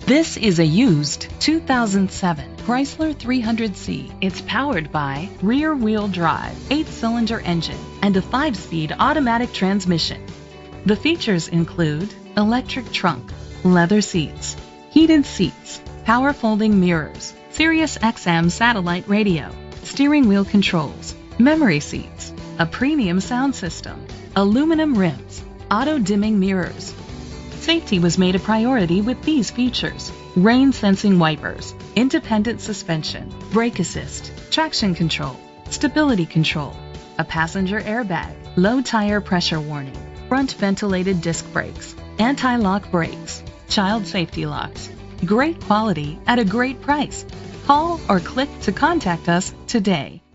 This is a used 2007 Chrysler 300C. It's powered by rear-wheel drive, 8-cylinder engine, and a 5-speed automatic transmission. The features include electric trunk, leather seats, heated seats, power folding mirrors, Sirius XM satellite radio, steering wheel controls, memory seats, a premium sound system, aluminum rims, auto-dimming mirrors. Safety was made a priority with these features: rain sensing wipers, independent suspension, brake assist, traction control, stability control, a passenger airbag, low tire pressure warning, front ventilated disc brakes, anti-lock brakes, child safety locks. Great quality at a great price. Call or click to contact us today.